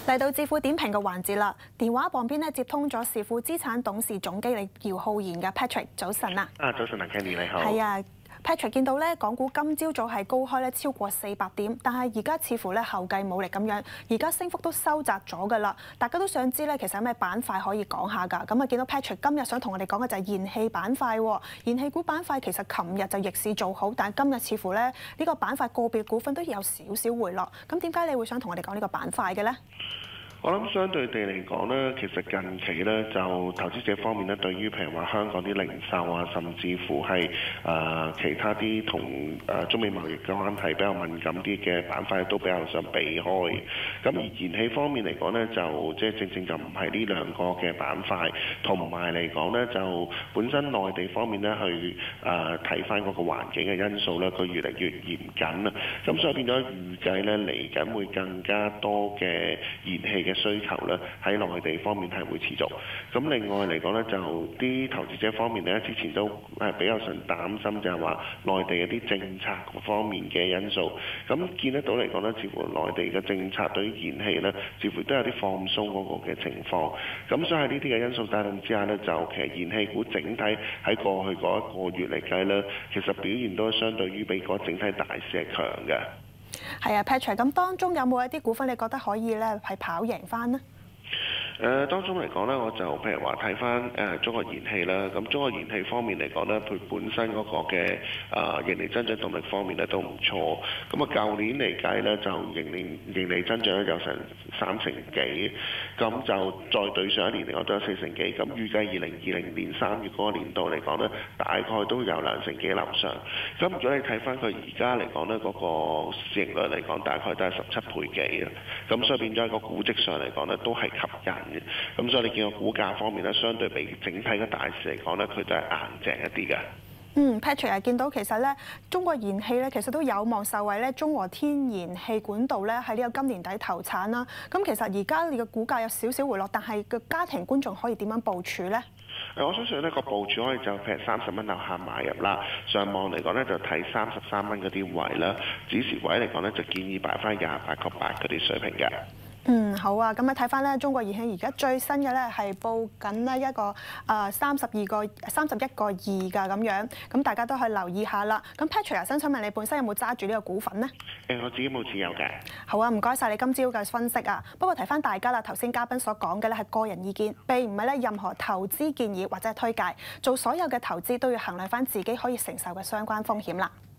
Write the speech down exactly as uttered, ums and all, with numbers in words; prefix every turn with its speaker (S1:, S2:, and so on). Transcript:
S1: 嚟到致富點評嘅環節啦，電話旁邊咧接通咗時富資產董事總經理姚浩然嘅 Patrick， 早晨啊！
S2: 啊，早晨啊 ，Kenny 你好。
S1: 係啊 ，Patrick 見到咧港股今朝早係高開咧超過四百點，但係而家似乎咧後繼無力咁樣，而家升幅都收窄咗㗎啦。大家都想知咧，其實有咩板塊可以講下㗎？咁啊，見到 Patrick 今日想同我哋講嘅就係燃氣板塊喎。燃氣股板塊其實琴日就逆市做好，但係今日似乎咧呢個板塊個別股份都有少少回落。咁點解你會想同我哋講呢個板塊嘅咧？
S2: 我諗相對地嚟講呢，其實近期呢，就投資者方面呢，對於譬如話香港啲零售啊，甚至乎係誒、呃、其他啲同誒中美貿易嘅關係比較敏感啲嘅板塊都比較想避開。咁而燃氣方面嚟講呢，就即係正正就唔係呢兩個嘅板塊，同埋嚟講呢，就本身內地方面呢，去誒睇翻嗰個環境嘅因素呢，佢越嚟越嚴謹啦。咁所以變咗預計呢，嚟緊會更加多嘅燃氣嘅嘅需求咧喺內地方面係會持續，咁另外嚟講咧就啲投資者方面咧之前都係比較上擔心就係話內地一啲政策方面嘅因素，咁見得到嚟講咧，似乎內地嘅政策對於燃氣咧，似乎都有啲放鬆嗰個嘅情況，咁所以喺呢啲嘅因素帶動之下咧，就其實燃氣股整體喺過去嗰一個月嚟計咧，其實表現都相對於比嗰整體大市係強嘅。
S1: 係啊 ，Patrick， 咁當中有冇一啲股份你覺得可以咧係跑贏翻呢？
S2: 誒、呃、當中嚟講咧，我就譬如話睇翻誒中國燃氣啦，咁中國燃氣方面嚟講咧，佢本身嗰個嘅啊盈利增長動力方面咧都唔錯。咁啊，舊年嚟計咧就盈利盈利增長有成三成幾，咁就再對上一年嚟講都有四成幾。咁預計二零二零年三月嗰個年度嚟講咧，大概都有兩成幾樓上。咁如果你睇翻佢而家嚟講咧，嗰、那個市盈率嚟講大概都係十七倍幾啊。咁所以變咗喺個估值上嚟講咧，都係吸引。咁所以你見個股價方面咧，相對比整體嘅大市嚟講咧，佢都係硬淨一啲嘅。
S1: 嗯 ，Patrick 啊，見到其實咧，中國燃氣咧其實都有望受惠咧，中和天然氣管道咧喺呢個今年底投產啦。咁其實而家你嘅股價有少少回落，但係個家庭觀眾可以點樣部署咧？
S2: 誒，我相信呢個部署可以就譬如三十蚊樓下買入啦。上網嚟講咧就睇三十三蚊嗰啲位啦，止蝕位嚟講咧就建議擺翻廿八個八嗰啲水平嘅。
S1: 嗯，好啊，咁啊睇翻咧，中國燃氣而家最新嘅咧係報緊呢一個誒三十二個三十一個二㗎咁樣，咁大家都可以留意下啦。咁 Patrick 啊，想問你本身有冇揸住呢個股份呢？
S2: 誒，我自己冇持有嘅。
S1: 好啊，唔該晒你今朝嘅分析啊。不過提翻大家啦，頭先嘉賓所講嘅咧係個人意見，並唔係咧任何投資建議或者係推介。做所有嘅投資都要衡量翻自己可以承受嘅相關風險啦。